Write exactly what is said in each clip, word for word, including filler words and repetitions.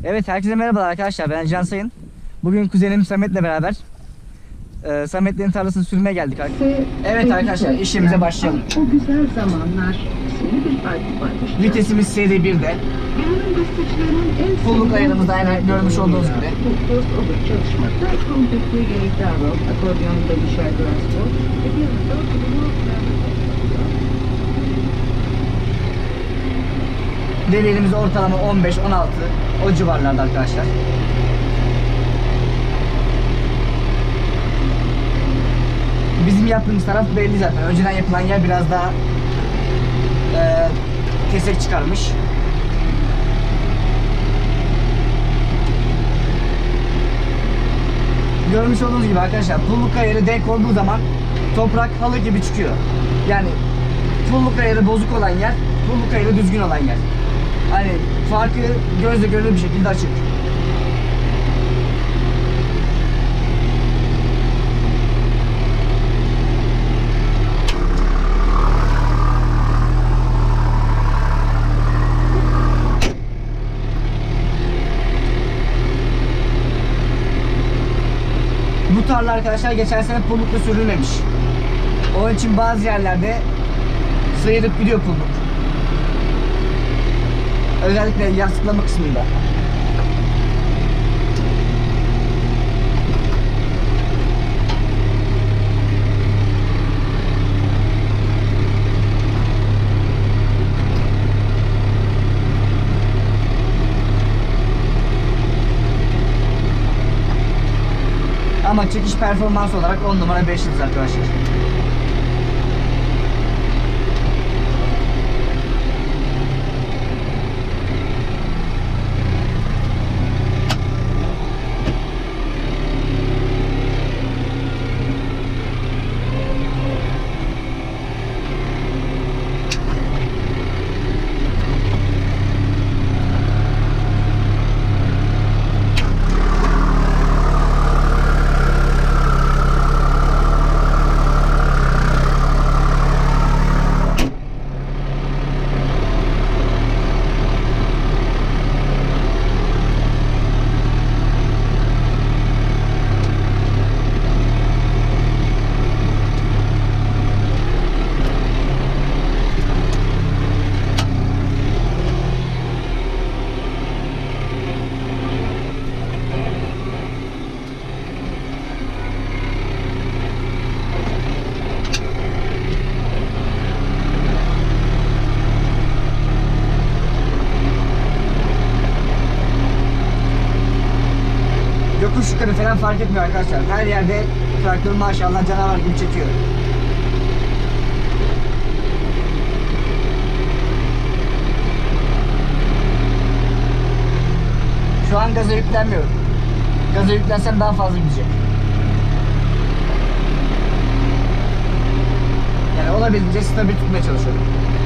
Evet, herkese merhabalar arkadaşlar, ben Can Sayın. Bugün kuzenim Samet'le beraber e, Samet'lerin tarlasını sürmeye geldik. Evet arkadaşlar, işimize başlayalım. O güzel zamanlar seni bir farkı vardır. Vitesimiz seri birde. Pulluk ayarımızda aynen görmüş olduğunuz gibi. Dost olur çalışmakta. Trompetli Gaetano, akordiyonda Michel Grasco ve bir yanında durumu Devirimiz ortalama on beş on altı o civarlarda arkadaşlar. Bizim yaptığımız taraf belli zaten. Önceden yapılan yer biraz daha e, kesek çıkarmış. Görmüş olduğunuz gibi arkadaşlar, pulluk ayarı denk olduğu zaman toprak halı gibi çıkıyor. Yani pulluk ayarı bozuk olan yer, pulluk ayarı düzgün olan yer. Hani farkı gözle görülür bir şekilde açık. Bu tarla arkadaşlar geçen sene pullukla sürülmemiş. Onun için bazı yerlerde sıyırıp gidiyor pulluk. Özellikle yastıklama kısmında. Ama çekiş performansı olarak on numara beş yıldız arkadaşlar. Yokuş yukarı falan fark etmiyor arkadaşlar. Her yerde traktör maşallah canavar gibi çekiyor. Şu an gaza yüklenmiyorum. Gaza yüklensem daha fazla gidecek. Yani olabildiğince stabil tutmaya çalışıyorum.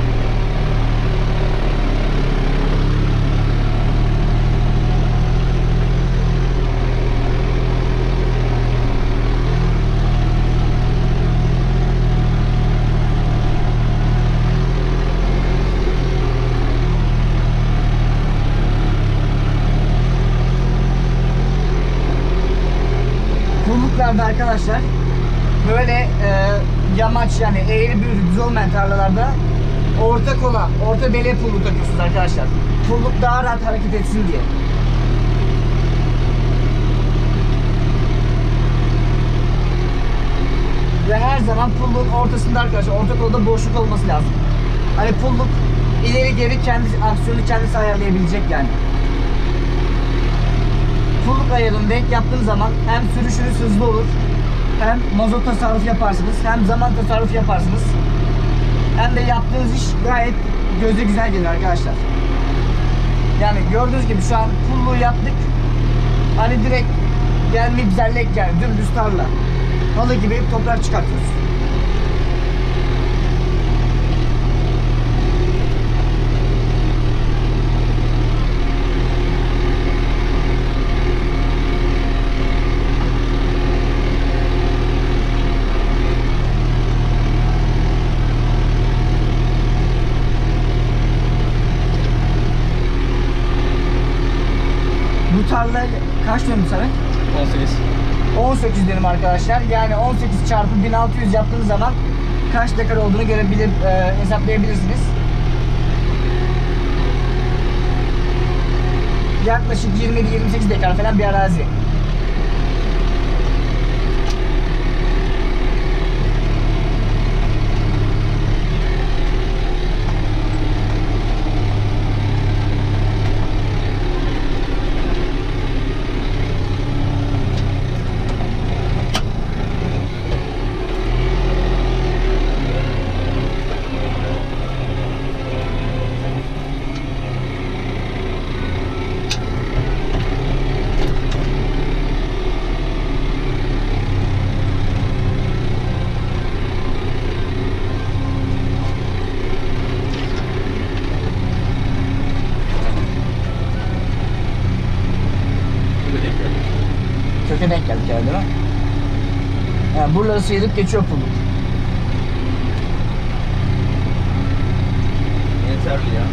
Pulluklarda arkadaşlar böyle e, yamaç yani eğri büğrü düz olmayan tarlalarda orta kola, orta deliğe pulluk takıyorsunuz arkadaşlar. Pulluk daha rahat hareket etsin diye. Ve her zaman pulluğun ortasında arkadaşlar orta kolda boşluk olması lazım. Hani pulluk ileri geri kendi aksiyonu kendisi ayarlayabilecek yani. Pulluk ayarını denk yaptığınız zaman hem sürüşünüz hızlı olur, hem mazot tasarrufu yaparsınız, hem zaman tasarrufu yaparsınız, hem de yaptığınız iş gayet göze güzel gelir arkadaşlar. Yani gördüğünüz gibi şu an pulluğu yaptık. Hani direkt gelmeyip zellek yani dümdüz tarla. Halı gibi toprak çıkartıyoruz. Bu tarla kaç dönüm Samet? on sekiz. on sekiz dönüm arkadaşlar. Yani on sekiz çarpı bin altı yüz yaptığınız zaman kaç dekar olduğunu görebilir, e, hesaplayabilirsiniz. Yaklaşık yirmi yedi yirmi sekiz dekar falan bir arazi. Köke denk geldik herhalde değil mi? Yani buraları sıyırıp geçiyor pulluk. Yeterli ya.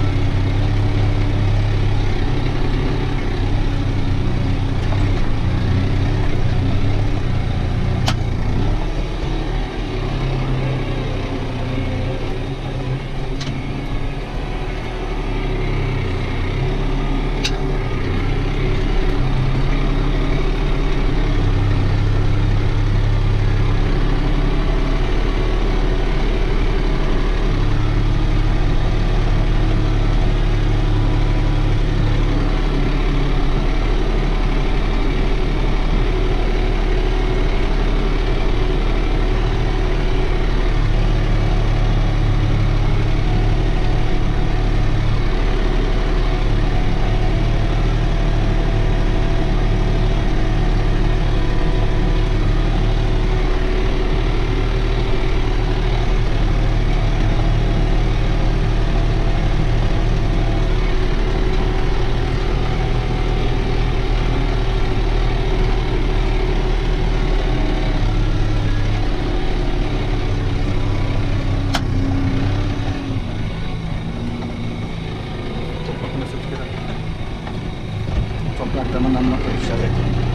Topraklamanın anlatıyor inşallah.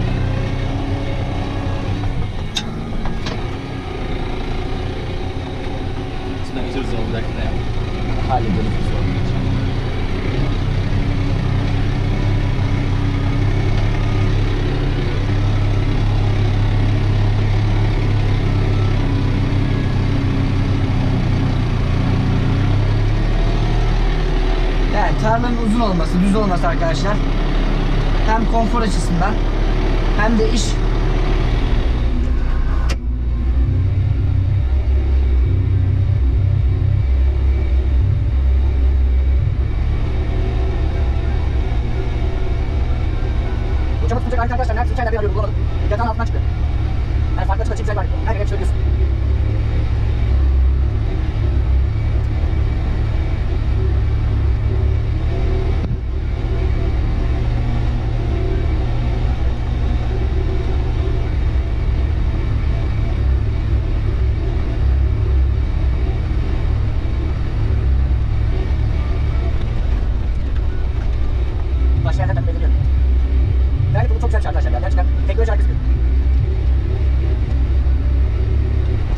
İçinden geçeriz ya olacak ne ya. Hallederiz bir sorun. Yani tarlanın uzun olması, düz olması arkadaşlar hem konfor açısından hem de iş uçamak tutacak arkadaşlar neredeyse iki ayda bir arıyor bulamadım. Yatağın altından çıktı. Yani farklı açıda çift var. Her yere çıkabiliyorsun. Başka yerden takip ediliyor. Yani bu çok güzel arkadaşlar. Gerçekten teknoloji arkası.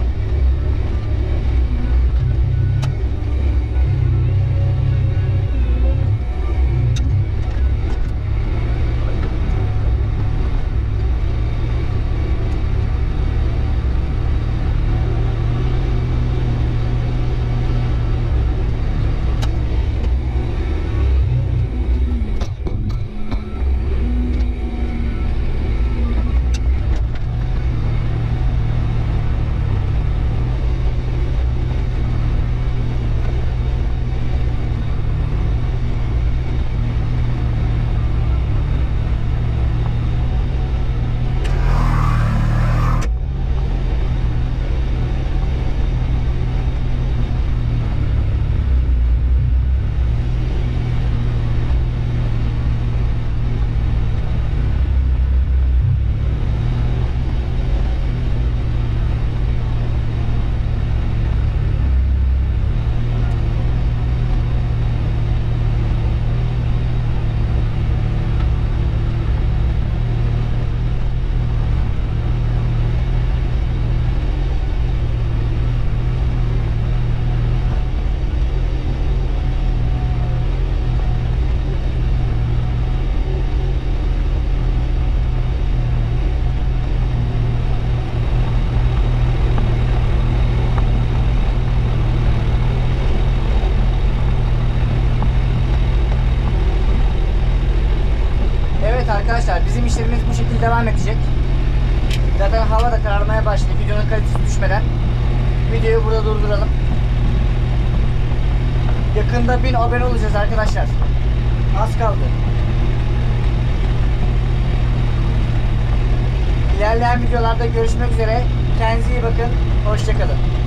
arkadaşlar, bizim işlerimiz bu şekilde devam edecek. Zaten hava da kararmaya başladı. Videonun kalitesi düşmeden videoyu burada durduralım. Yakında bin abone olacağız arkadaşlar. Az kaldı. İlerleyen videolarda görüşmek üzere. Kendinize iyi bakın. Hoşça kalın.